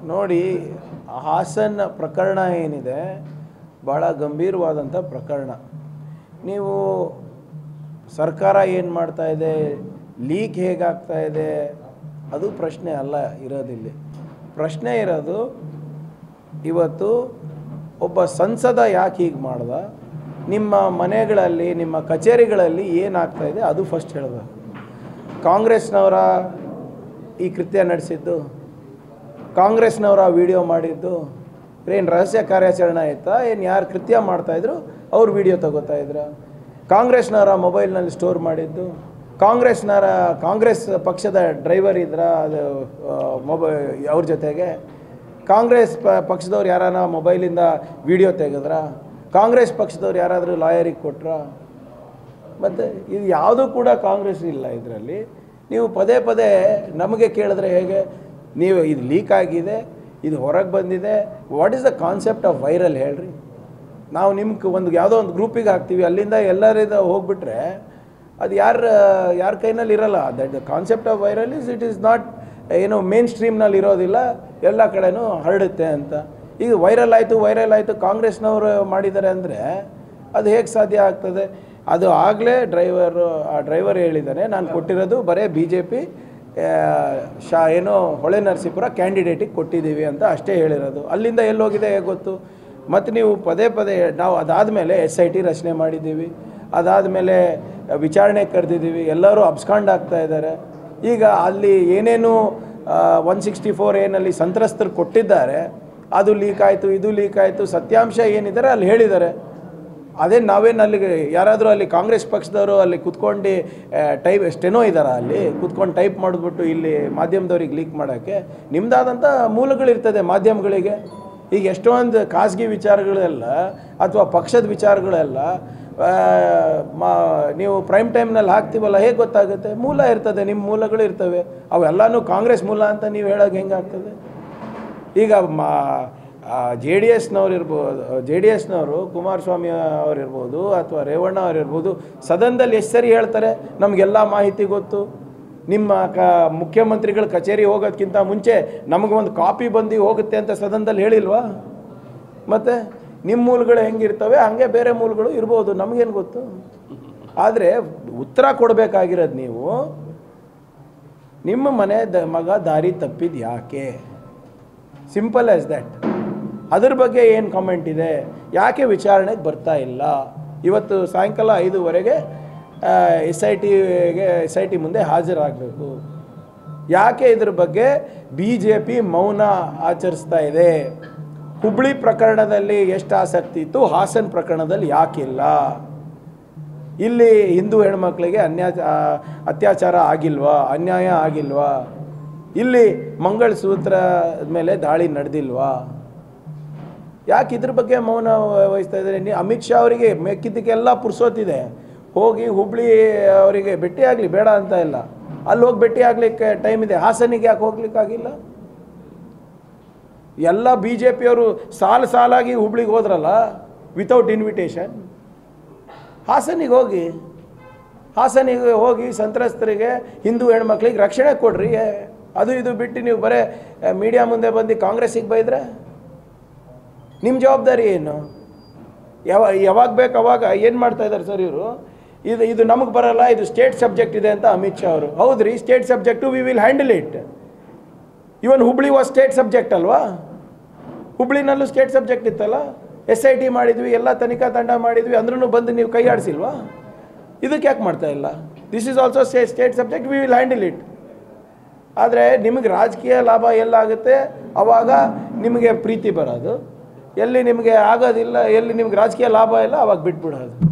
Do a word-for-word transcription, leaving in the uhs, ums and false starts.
ನೋಡಿ, ಹಾಸನ ಪ್ರಕರಣ ಏನಿದೆ ಭಾಳ ಗಂಭೀರವಾದಂಥ ಪ್ರಕರಣ. ನೀವು ಸರ್ಕಾರ ಏನು ಮಾಡ್ತಾ ಇದೆ, ಲೀಕ್ ಹೇಗಾಗ್ತಾ ಇದೆ, ಅದು ಪ್ರಶ್ನೆ ಅಲ್ಲ ಇರೋದಿಲ್ಲ. ಪ್ರಶ್ನೆ ಇರೋದು ಇವತ್ತು ಒಬ್ಬ ಸಂಸದ ಯಾಕೆ ಹೀಗೆ ಮಾಡ್ದ, ನಿಮ್ಮ ಮನೆಗಳಲ್ಲಿ ನಿಮ್ಮ ಕಚೇರಿಗಳಲ್ಲಿ ಏನಾಗ್ತಾ ಇದೆ ಅದು ಫಸ್ಟ್ ಹೇಳಬೇಕು. ಕಾಂಗ್ರೆಸ್ನವರ ಈ ಕೃತ್ಯ ನಡೆಸಿದ್ದು, ಕಾಂಗ್ರೆಸ್ನವರ ವಿಡಿಯೋ ಮಾಡಿದ್ದು, ಏನು ರಹಸ್ಯ ಕಾರ್ಯಾಚರಣೆ ಆಯಿತಾ, ಏನು ಯಾರು ಕೃತ್ಯ ಮಾಡ್ತಾಯಿದ್ರು ಅವ್ರು ವಿಡಿಯೋ ತಗೋತಾ ಇದ್ರ, ಕಾಂಗ್ರೆಸ್ನವರ ಮೊಬೈಲ್ನಲ್ಲಿ ಸ್ಟೋರ್ ಮಾಡಿದ್ದು, ಕಾಂಗ್ರೆಸ್ನವರ ಕಾಂಗ್ರೆಸ್ ಪಕ್ಷದ ಡ್ರೈವರ್ ಇದ್ರ ಅದು ಮೊಬೈ ಅವ್ರ ಜೊತೆಗೆ ಕಾಂಗ್ರೆಸ್ ಪ ಪಕ್ಷದವ್ರು ಯಾರಾನ ಮೊಬೈಲಿಂದ ವಿಡಿಯೋ ತೆಗೆದ್ರ, ಕಾಂಗ್ರೆಸ್ ಪಕ್ಷದವ್ರು ಯಾರಾದರೂ ಲಾಯರಿಗೆ ಕೊಟ್ರ, ಮತ್ತು ಇದು ಯಾವುದೂ ಕೂಡ ಕಾಂಗ್ರೆಸ್ ಇಲ್ಲ ಇದರಲ್ಲಿ. ನೀವು ಪದೇ ಪದೇ ನಮಗೆ ಕೇಳಿದ್ರೆ ಹೇಗೆ, ನೀವು ಇದು ಲೀಕ್ ಆಗಿದೆ, ಇದು ಹೊರಗೆ ಬಂದಿದೆ, what is the concept of viral ಹೇಳ್ರಿ. ನಾವು ನಿಮ್ಗೆ ಒಂದು ಯಾವುದೋ ಒಂದು ಗ್ರೂಪಿಗೆ ಹಾಕ್ತೀವಿ, ಅಲ್ಲಿಂದ ಎಲ್ಲರಿಂದ ಹೋಗ್ಬಿಟ್ರೆ ಅದು ಯಾರು ಯಾರ ಕೈನಲ್ಲಿ ಇರೋಲ್ಲ. That the concept of viral is it is not ಏನೋ ಮೇನ್ ಸ್ಟ್ರೀಮ್ನಲ್ಲಿ ಇರೋದಿಲ್ಲ, ಎಲ್ಲ ಕಡೆನೂ ಹರಡುತ್ತೆ ಅಂತ. ಈಗ ವೈರಲ್ ಆಯಿತು ವೈರಲ್ ಆಯಿತು ಕಾಂಗ್ರೆಸ್ನವರು ಮಾಡಿದ್ದಾರೆ ಅಂದರೆ ಅದು ಹೇಗೆ ಸಾಧ್ಯ ಆಗ್ತದೆ? ಅದು ಆಗಲೇ ಡ್ರೈವರು ಆ ಡ್ರೈವರ್ ಹೇಳಿದ್ದಾನೆ, ನಾನು ಕೊಟ್ಟಿರೋದು ಬರೀ ಬಿ ಜೆ ಪಿ ಶಾ ಏನೋ ಹೊಳೆ ನರಸೀಪುರ ಕ್ಯಾಂಡಿಡೇಟಿಗೆ ಕೊಟ್ಟಿದ್ದೀವಿ ಅಂತ ಅಷ್ಟೇ ಹೇಳಿರೋದು. ಅಲ್ಲಿಂದ ಎಲ್ಲೋಗಿದೆ ಹೇಗೆ ಗೊತ್ತು? ಮತ್ತು ನೀವು ಪದೇ ಪದೇ ನಾವು ಅದಾದಮೇಲೆ ಎಸ್ ಐ ಟಿ ರಚನೆ ಮಾಡಿದ್ದೀವಿ, ಅದಾದಮೇಲೆ ವಿಚಾರಣೆ ಕರೆದಿದ್ದೀವಿ, ಎಲ್ಲರೂ ಅಬ್ಸ್ಕಾಂಡ್ ಆಗ್ತಾ ಇದ್ದಾರೆ. ಈಗ ಅಲ್ಲಿ ಏನೇನು ಒನ್ ಸಿಕ್ಸ್ಟಿ ಫೋರ್ ಏನಲ್ಲಿ ಸಂತ್ರಸ್ತರು ಕೊಟ್ಟಿದ್ದಾರೆ ಅದು ಲೀಕ್ ಆಯಿತು, ಇದು ಲೀಕ್ ಆಯಿತು, ಸತ್ಯಾಂಶ ಏನಿದ್ದಾರೆ ಅಲ್ಲಿ ಹೇಳಿದ್ದಾರೆ. ಅದೇ ನಾವೇನು ಅಲ್ಲಿಗೆ ಯಾರಾದರೂ ಅಲ್ಲಿ ಕಾಂಗ್ರೆಸ್ ಪಕ್ಷದವರು ಅಲ್ಲಿ ಕುತ್ಕೊಂಡು ಟೈಪ್ ಸ್ಟೆನೋ ಇದ್ದಾರಾ, ಅಲ್ಲಿ ಕುತ್ಕೊಂಡು ಟೈಪ್ ಮಾಡಿದ್ಬಿಟ್ಟು ಇಲ್ಲಿ ಮಾಧ್ಯಮದವ್ರಿಗೆ ಲೀಕ್ ಮಾಡೋಕ್ಕೆ? ನಿಮ್ಮದಾದಂಥ ಮೂಲಗಳಿರ್ತದೆ ಮಾಧ್ಯಮಗಳಿಗೆ. ಈಗ ಎಷ್ಟೊಂದು ಖಾಸಗಿ ವಿಚಾರಗಳೆಲ್ಲ ಅಥವಾ ಪಕ್ಷದ ವಿಚಾರಗಳೆಲ್ಲ ಮಾ ನೀವು ಪ್ರೈಮ್ ಟೈಮ್ನಲ್ಲಿ ಹಾಕ್ತೀವಲ್ಲ, ಹೇಗೆ ಗೊತ್ತಾಗುತ್ತೆ? ಮೂಲ ಇರ್ತದೆ, ನಿಮ್ಮ ಮೂಲಗಳು ಇರ್ತವೆ, ಅವೆಲ್ಲನೂ ಕಾಂಗ್ರೆಸ್ ಮೂಲ ಅಂತ ನೀವು ಹೇಳೋಕೆ ಹೆಂಗಾಗ್ತದೆ? ಈಗ ಮಾ ಜೆ ಡಿ ಎಸ್ನವ್ರು ಇರ್ಬೋದು, ಜೆ ಡಿ ಎಸ್ನವರು ಕುಮಾರಸ್ವಾಮಿ ಅವರಿರ್ಬೋದು ಅಥವಾ ರೇವಣ್ಣ ಅವರಿರ್ಬೋದು, ಸದನದಲ್ಲಿ ಎಷ್ಟು ಸರಿ ಹೇಳ್ತಾರೆ ನಮಗೆಲ್ಲ ಮಾಹಿತಿ ಗೊತ್ತು, ನಿಮ್ಮ ಕ ಮುಖ್ಯಮಂತ್ರಿಗಳ ಕಚೇರಿ ಹೋಗೋದಕ್ಕಿಂತ ಮುಂಚೆ ನಮಗೊಂದು ಕಾಪಿ ಬಂದು ಹೋಗುತ್ತೆ ಅಂತ ಸದನದಲ್ಲಿ ಹೇಳಿಲ್ವಾ? ಮತ್ತು ನಿಮ್ಮ ಮೂಲಗಳು ಹೆಂಗಿರ್ತವೆ ಹಂಗೆ ಬೇರೆ ಮೂಲಗಳು ಇರ್ಬೋದು, ನಮಗೇನು ಗೊತ್ತು? ಆದರೆ ಉತ್ತರ ಕೊಡಬೇಕಾಗಿರೋದು ನೀವು, ನಿಮ್ಮ ಮನೆ ದ ಮಗ ದಾರಿ ತಪ್ಪಿದ್ದು ಯಾಕೆ? Simple as that. ಅದ್ರ ಬಗ್ಗೆ ಏನು ಕಾಮೆಂಟ್ ಇದೆ? ಯಾಕೆ ವಿಚಾರಣೆಗೆ ಬರ್ತಾ ಇಲ್ಲ? ಇವತ್ತು ಸಾಯಂಕಾಲ ಐದುವರೆಗೆ ಎಸ್ ಐ ಟಿಗೆ ಎಸ್ ಐ ಟಿ ಮುಂದೆ ಹಾಜರಾಗಬೇಕು. ಯಾಕೆ ಇದ್ರ ಬಗ್ಗೆ ಬಿ ಜೆ ಪಿ ಮೌನ ಆಚರಿಸ್ತಾ ಇದೆ? ಹುಬ್ಳಿ ಪ್ರಕರಣದಲ್ಲಿ ಎಷ್ಟು ಆಸಕ್ತಿ ಇತ್ತು, ಹಾಸನ ಪ್ರಕರಣದಲ್ಲಿ ಯಾಕಿಲ್ಲ? ಇಲ್ಲಿ ಹಿಂದೂ ಹೆಣ್ಮಕ್ಳಿಗೆ ಅನ್ಯಾ ಅತ್ಯಾಚಾರ ಆಗಿಲ್ವಾ, ಅನ್ಯಾಯ ಆಗಿಲ್ವಾ? ಇಲ್ಲಿ ಮಂಗಳಸೂತ್ರ ಮೇಲೆ ದಾಳಿ ನಡೆದಿಲ್ವಾ? ಯಾಕೆ ಇದ್ರ ಬಗ್ಗೆ ಮೌನ ವಹಿಸ್ತಾ ಇದ್ದಾರೆ? ನೀ ಅಮಿತ್ ಶಾ ಅವರಿಗೆ ಮೆಕ್ಕಿದ್ದಕ್ಕೆಲ್ಲ ಪುರ್ಸೋತಿದೆ, ಹೋಗಿ ಹುಬ್ಳಿ ಅವರಿಗೆ ಭೇಟಿ ಆಗಲಿ, ಬೇಡ ಅಂತ ಇಲ್ಲ, ಅಲ್ಲಿ ಹೋಗಿ ಭೇಟಿ ಆಗಲಿಕ್ಕೆ ಟೈಮ್ ಇದೆ. ಹಾಸನಿಗೆ ಯಾಕೆ ಹೋಗ್ಲಿಕ್ಕಾಗಿಲ್ಲ? ಎಲ್ಲ ಬಿ ಜೆ ಪಿಯವರು ಸಾಲು ಸಾಲಾಗಿ ಹುಬ್ಳಿಗೆ ಹೋದ್ರಲ್ಲ ವಿತೌಟ್ ಇನ್ವಿಟೇಷನ್. ಹಾಸನಿಗೆ ಹೋಗಿ ಹಾಸನಿಗೆ ಹೋಗಿ ಸಂತ್ರಸ್ತರಿಗೆ, ಹಿಂದೂ ಹೆಣ್ಮಕ್ಳಿಗೆ ರಕ್ಷಣೆ ಕೊಡ್ರಿ. ಅದು ಇದು ಬಿಟ್ಟು ನೀವು ಬರೇ ಮೀಡಿಯಾ ಮುಂದೆ ಬಂದು ಕಾಂಗ್ರೆಸ್ಸಿಗೆ ಬೈದ್ರೆ ನಿಮ್ಮ ಜವಾಬ್ದಾರಿ ಏನು? ಯಾವ ಯಾವಾಗ ಬೇಕು ಅವಾಗ ಏನು ಮಾಡ್ತಾ ಇದ್ದಾರೆ ಸರ್ ಇವರು? ಇದು ಇದು ನಮಗೆ ಬರಲ್ಲ, ಇದು ಸ್ಟೇಟ್ ಸಬ್ಜೆಕ್ಟ್ ಇದೆ ಅಂತ ಅಮಿತ್ ಶಾ ಅವರು. ಹೌದ್ರಿ, state subject, we will handle it. Even Hubli was state subject ಅಲ್ವಾ? ಹುಬ್ಳಿನಲ್ಲೂ ಸ್ಟೇಟ್ ಸಬ್ಜೆಕ್ಟ್ ಇತ್ತಲ್ಲ, ಎಸ್ ಐ ಟಿ ಮಾಡಿದ್ವಿ, ಎಲ್ಲ ತನಿಖಾ ತಂಡ ಮಾಡಿದ್ವಿ, ಅಂದ್ರೂ ಬಂದು ನೀವು ಕೈ ಆಡಿಸಿಲ್ವಾ? ಇದಕ್ಕೆ ಯಾಕೆ ಮಾಡ್ತಾ ಇಲ್ಲ? This is also state state subject, we will handle it. ಆದರೆ ನಿಮಗೆ ರಾಜಕೀಯ ಲಾಭ ಎಲ್ಲಾಗುತ್ತೆ ಆವಾಗ ನಿಮಗೆ ಪ್ರೀತಿ ಬರೋದು, ಎಲ್ಲಿ ನಿಮಗೆ ಆಗೋದಿಲ್ಲ, ಎಲ್ಲಿ ನಿಮ್ಗೆ ರಾಜಕೀಯ ಲಾಭ ಇಲ್ಲ ಅವಾಗ ಬಿಟ್ಬಿಡೋದು.